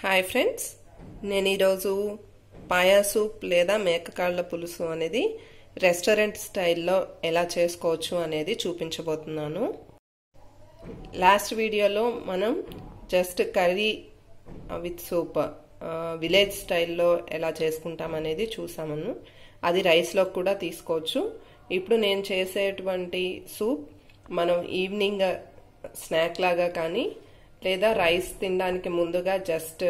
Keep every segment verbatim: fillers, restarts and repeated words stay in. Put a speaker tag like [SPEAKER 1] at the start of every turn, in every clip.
[SPEAKER 1] Hi friends, నేను ఈరోజు paya soup లేదా మేకకాళ్ళ పులుసు అనేది రెస్టారెంట్ స్టైల్లో ఎలా చేసుకోవచ్చు అనేది చూపించబోతున్నాను. లాస్ట్ వీడియోలో మనం just curry with soup village స్టైల్లో ఎలా చేసుకుంటాం అనేది చూసామను. అది రైస్లో కూడా తీసుకోవచ్చు. ఇప్పుడు నేను చేసేటువంటి సూప్ మనం ఈవినింగ్ స్నాక్ లాగా కానీ లేదా రైస్ తినడానికి ముందుగా జస్ట్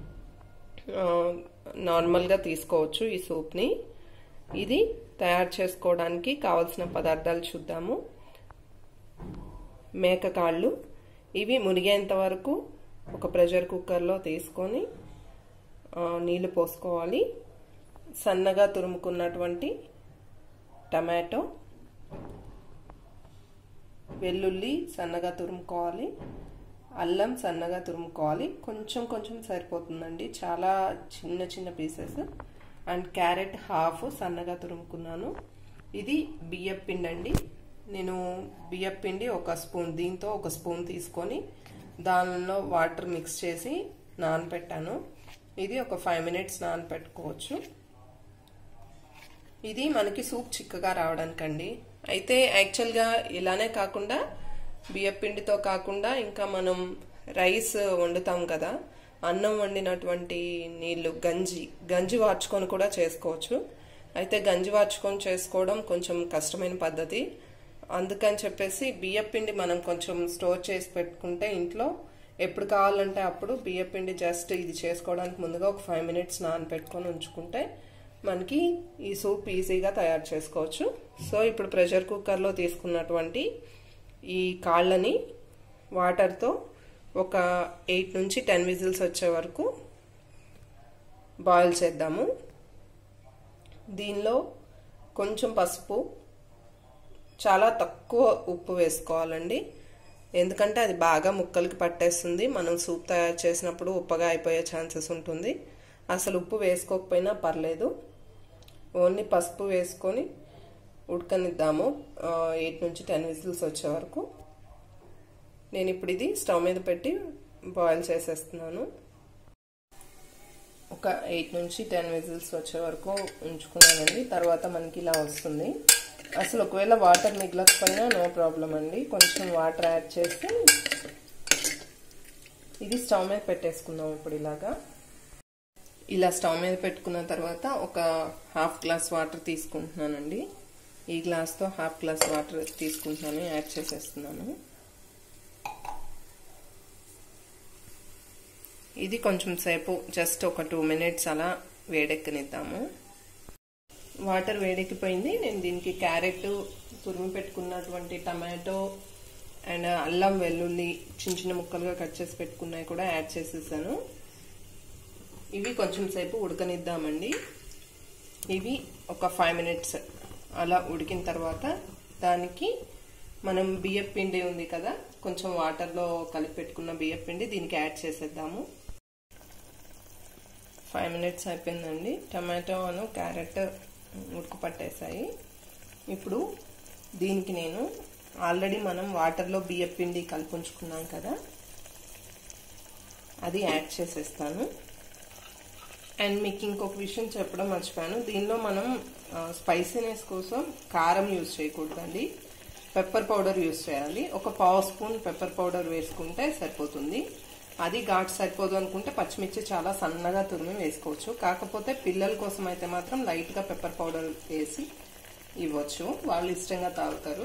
[SPEAKER 1] నార్మల్గా తీసుకోవచ్చు ఈ సూప్ని. ఇది తయారు చేసుకోవడానికి కావలసిన పదార్థాలు చూద్దాము. మేకకాళ్ళు, ఇవి మునిగేంత వరకు ఒక ప్రెషర్ కుక్కర్లో తీసుకొని నీళ్లు పోసుకోవాలి. సన్నగా తురుముకున్నటువంటి టమాటో, వెల్లుల్లి సన్నగా తురుముకోవాలి, అల్లం సన్నగా తురుముకోవాలి. కొంచెం కొంచెం సరిపోతుందండి, చాలా చిన్న చిన్న పీసెస్. అండ్ క్యారెట్ హాఫ్ సన్నగా తురుముకున్నాను. ఇది బియ్యం పిండి అండి. నేను బియ్యం పిండి ఒక స్పూన్, దీంతో ఒక స్పూన్ తీసుకొని దానిలో వాటర్ మిక్స్ చేసి నానబెట్టాను. ఇది ఒక ఫైవ్ మినిట్స్ నానబెట్టుకోవచ్చు. ఇది మనకి సూప్ చిక్కగా రావడానికండి. అయితే యాక్చువల్గా ఇలానే కాకుండా బియ్యం పిండితో కాకుండా ఇంకా మనం రైస్ వండుతాం కదా, అన్నం వండినటువంటి నీళ్లు, గంజి గంజి వార్చుకొని కూడా చేసుకోవచ్చు. అయితే గంజి వార్చుకొని చేసుకోవడం కొంచెం కష్టమైన పద్ధతి. అందుకని చెప్పేసి బియ్యం పిండి మనం కొంచెం స్టోర్ చేసి పెట్టుకుంటే ఇంట్లో ఎప్పుడు కావాలంటే అప్పుడు బియ్యం పిండి జస్ట్ ఇది చేసుకోవడానికి ముందుగా ఒక ఫైవ్ మినిట్స్ నానబెట్టుకొని ఉంచుకుంటే మనకి ఈ సూప్ ఈజీగా తయారు చేసుకోవచ్చు. సో ఇప్పుడు ప్రెషర్ కుక్కర్లో తీసుకున్నటువంటి ఈ కాళ్ళని వాటర్తో ఒక ఎయిట్ నుంచి టెన్ విజిల్స్ వచ్చే వరకు బాయిల్ చేద్దాము. దీనిలో కొంచెం పసుపు, చాలా తక్కువ ఉప్పు వేసుకోవాలండి. ఎందుకంటే అది బాగా ముక్కలకి పట్టేస్తుంది. మనం సూప్ తయారు చేసినప్పుడు ఉప్పగా అయిపోయే ఛాన్సెస్ ఉంటుంది. అసలు ఉప్పు వేసుకోకపోయినా పర్లేదు, ఓన్లీ పసుపు వేసుకొని ఉడకనిద్దాము ఎయిట్ నుంచి టెన్ విజిల్స్ వచ్చే వరకు. నేను ఇప్పుడు ఇది స్టవ్ మీద పెట్టి బాయిల్ చేసేస్తున్నాను. ఒక ఎయిట్ నుంచి టెన్ విజిల్స్ వచ్చే వరకు ఉంచుకున్నానండి. తర్వాత మనకి ఇలా వస్తుంది. అసలు ఒకవేళ వాటర్ మిగలకపోయినా నో ప్రాబ్లం అండి, కొంచెం వాటర్ యాడ్ చేసి ఇది స్టవ్ మీద పెట్టేసుకుందాం. ఇప్పుడు ఇలాగా ఇలా స్టవ్ మీద పెట్టుకున్న తర్వాత ఒక హాఫ్ గ్లాస్ వాటర్ తీసుకుంటున్నానండి. ఈ గ్లాస్తో హాఫ్ గ్లాస్ వాటర్ తీసుకుంటున్నాను, యాడ్ చేసేస్తున్నాను. ఇది కొంచెం సేపు జస్ట్ ఒక టూ మినిట్స్ అలా వేడెక్కనిద్దాము. వాటర్ వేడెక్కిపోయింది. నేను దీనికి క్యారెట్, తురిమి పెట్టుకున్నటువంటి టమాటో అండ్ అల్లం, వెల్లుల్లి చిన్న చిన్న ముక్కలుగా కట్ చేసి పెట్టుకున్నవి కూడా యాడ్ చేసేసాను. ఇవి కొంచెం సేపు ఉడకనిద్దామండి. ఇవి ఒక ఫైవ్ మినిట్స్ అలా ఉడికిన తర్వాత దానికి మనం బియ్యం పిండి ఉంది కదా, కొంచెం వాటర్లో కలిపి పెట్టుకున్న బియ్యం పిండి దీనికి యాడ్ చేసేద్దాము. ఫైవ్ మినిట్స్ అయిపోయిందండి. టమాటో అను క్యారెట్ ఉడుకు పట్టేసాయి. ఇప్పుడు దీనికి నేను ఆల్రెడీ మనం వాటర్లో బియ్యం పిండి కలిపి ఉంచుకున్నాం కదా, అది యాడ్ చేసేస్తాను. అండ్ మీకు ఇంకొక విషయం చెప్పడం మర్చిపోయాను, దీనిలో మనం స్పైసీనెస్ కోసం కారం యూజ్ చేయకూడదండి, పెప్పర్ పౌడర్ యూజ్ చేయాలి. ఒక పావు స్పూన్ పెప్పర్ పౌడర్ వేసుకుంటే సరిపోతుంది. అది ఘాటు సరిపోదు అనుకుంటే పచ్చిమిర్చి చాలా సన్నగా తురిమి వేసుకోవచ్చు. కాకపోతే పిల్లల కోసం అయితే మాత్రం లైట్గా పెప్పర్ పౌడర్ వేసి ఇవ్వచ్చు, వాళ్ళు ఇష్టంగా తాగుతారు.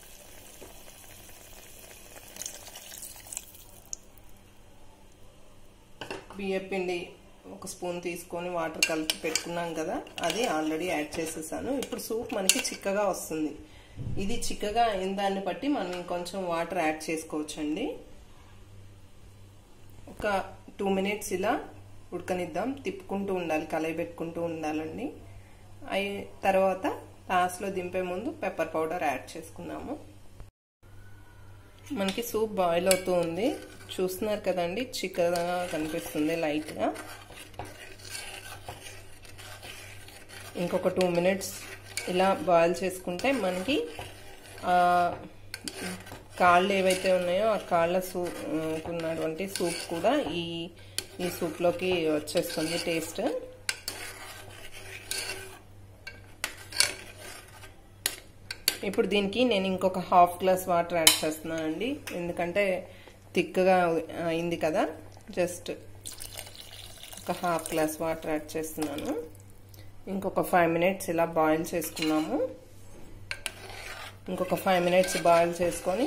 [SPEAKER 1] బియ్యం పిండి ఒక స్పూన్ తీసుకొని వాటర్ కలిపి పెట్టుకున్నాం కదా, అది ఆల్రెడీ యాడ్ చేసేసాను. ఇప్పుడు సూప్ మనకి చిక్కగా వస్తుంది. ఇది చిక్కగా అయిన దాన్ని బట్టి మనం ఇంకొంచెం వాటర్ యాడ్ చేసుకోవచ్చండి. ఒక టూ మినిట్స్ ఇలా ఉడకనిద్దాం, తిప్పుకుంటూ ఉండాలి, కలయి పెట్టుకుంటూ ఉండాలండి. అయి తర్వాత లాస్ట్లో దింపే ముందు పెప్పర్ పౌడర్ యాడ్ చేసుకున్నాము. మనకి సూప్ బాయిల్ అవుతూ ఉంది, చూస్తున్నారు కదండి, చిక్కగా కనిపిస్తుంది లైట్గా. ఇంకొక టూ మినిట్స్ ఇలా బాయిల్ చేసుకుంటే మనకి కాళ్ళు ఏవైతే ఉన్నాయో ఆ కాళ్ళ సూప్ ఉన్నటువంటి సూప్ కూడా ఈ ఈ సూప్లోకి వచ్చేస్తుంది టేస్ట్. ఇప్పుడు దీనికి నేను ఇంకొక హాఫ్ గ్లాస్ వాటర్ యాడ్ చేస్తున్నానండి, ఎందుకంటే థిక్గా అయింది కదా. జస్ట్ ఒక హాఫ్ గ్లాస్ వాటర్ యాడ్ చేస్తున్నాను. ఇంకొక ఫైవ్ మినిట్స్ ఇలా బాయిల్ చేసుకున్నాము. ఇంకొక ఫైవ్ మినిట్స్ బాయిల్ చేసుకొని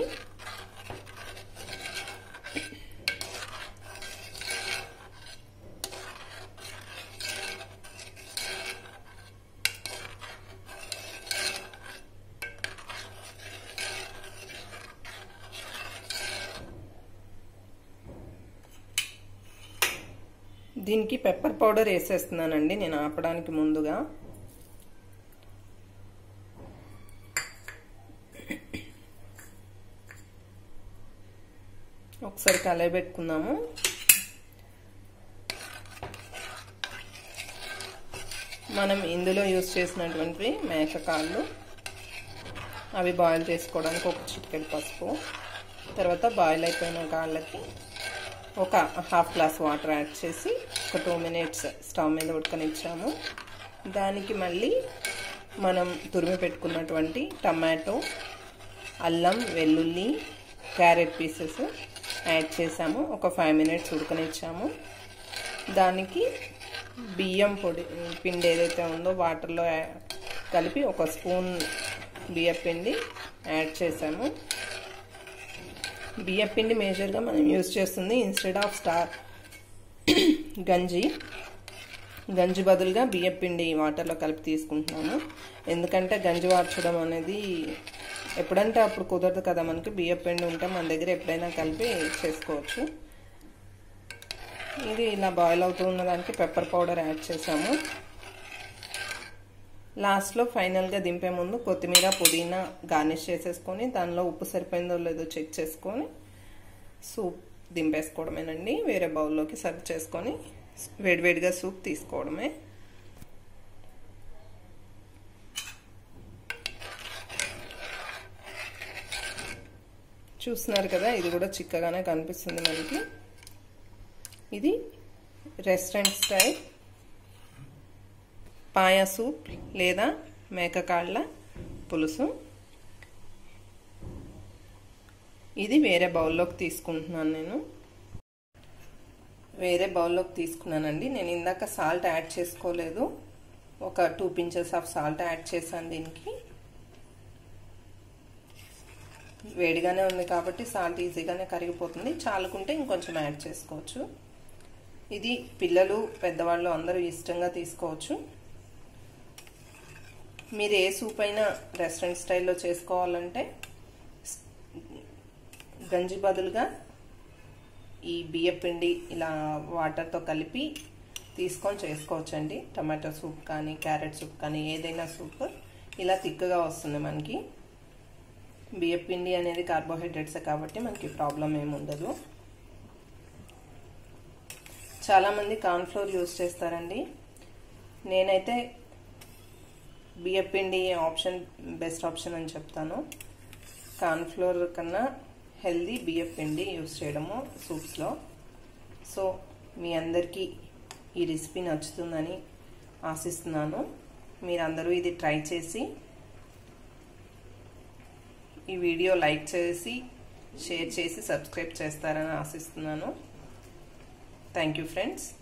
[SPEAKER 1] దీనికి పెప్పర్ పౌడర్ వేసేస్తున్నానండి నేను ఆపడానికి ముందుగా. ఒకసారి కలయబెట్టుకుందాము. మనం ఇందులో యూజ్ చేసినటువంటి మేక కాళ్ళు అవి బాయిల్ చేసుకోవడానికి ఒక చిటికెడు పసుపు, తర్వాత బాయిల్ అయిపోయిన కాళ్ళకి ఒక హాఫ్ గ్లాస్ వాటర్ యాడ్ చేసి ఒక టూ మినిట్స్ స్టవ్ మీద ఉడకనిచ్చాము. దానికి మళ్ళీ మనం తురిమి పెట్టుకున్నటువంటి టమాటో, అల్లం, వెల్లుల్లి, క్యారెట్ పీసెస్ యాడ్ చేసాము. ఒక ఫైవ్ మినిట్స్ ఉడకనిచ్చాము. దానికి బియ్యం పొడి పిండి ఏదైతే ఉందో వాటర్లో కలిపి ఒక స్పూన్ బియ్యం పిండి యాడ్ చేసాము. బియ్యం పిండి మేజర్గా మనం యూజ్ చేస్తుంది ఇన్స్టెడ్ ఆఫ్ స్టార్ గంజి గంజి బదులుగా బియ్యం పిండి వాటర్లో కలిపి తీసుకుంటున్నాము. ఎందుకంటే గంజి వార్చడం అనేది ఎప్పుడంటే అప్పుడు కుదరదు కదా, మనకి బియ్యం పిండి ఉంటే మన దగ్గర ఎప్పుడైనా కలిపి చేసుకోవచ్చు. ఇది ఇలా బాయిల్ అవుతూ ఉన్న దానికి పెప్పర్ పౌడర్ యాడ్ చేసాము. లాస్ట్లో ఫైనల్గా దింపే ముందు కొత్తిమీర, పుదీనా గార్నిష్ చేసేసుకొని దానిలో ఉప్పు సరిపోయిందో లేదో చెక్ చేసుకొని సూప్ దింపేసుకోవడమేనండి. వేరే బౌల్లోకి సర్వ్ చేసుకొని వేడివేడిగా సూప్ తీసుకోవడమే. చూస్తున్నారు కదా, ఇది కూడా చిక్కగానే కనిపిస్తుంది మనకి. ఇది రెస్టారెంట్ స్టైల్ పాయా సూప్ లేదా మేకకాళ్ళ పులుసు. ఇది వేరే బౌల్లోకి తీసుకుంటున్నాను. నేను వేరే బౌల్లోకి తీసుకున్నానండి. నేను ఇందాక సాల్ట్ యాడ్ చేసుకోలేదు, ఒక two pinches of salt add చేశాను. దీనికి వేడిగానే ఉంది కాబట్టి సాల్ట్ ఈజీగానే కరిగిపోతుంది. చాలుకుంటే ఇంకొంచెం యాడ్ చేసుకోవచ్చు. ఇది పిల్లలు, పెద్దవాళ్ళు అందరూ ఇష్టంగా తీసుకోవచ్చు. మీరు ఏ సూప్ అయినా రెస్టారెంట్ స్టైల్లో చేసుకోవాలంటే గంజి బదులుగా ఈ బియ్యం పిండి ఇలా వాటర్తో కలిపి తీసుకొని చేసుకోవచ్చండి. టమాటో సూప్ కానీ, క్యారెట్ సూప్ కానీ, ఏదైనా సూప్ ఇలా థిక్గా వస్తుంది మనకి. బియ్యం పిండి అనేది కార్బోహైడ్రేట్సే కాబట్టి మనకి ప్రాబ్లం ఏమి ఉండదు. చాలామంది కార్న్ఫ్లోర్ యూజ్ చేస్తారండి. నేనైతే బియ్యం పిండి ఆప్షన్ బెస్ట్ ఆప్షన్ అని చెప్తాను. కార్న్ఫ్లోర్ కన్నా హెల్దీ బియ్యం పిండి యూజ్ చేయడము సూప్స్లో. సో మీ అందరికీ ఈ రెసిపీ నచ్చుతుందని ఆశిస్తున్నాను. మీరందరూ ఇది ట్రై చేసి ఈ వీడియో లైక్ చేసి షేర్ చేసి సబ్స్క్రైబ్ చేస్తారని ఆశిస్తున్నాను. Thank you friends.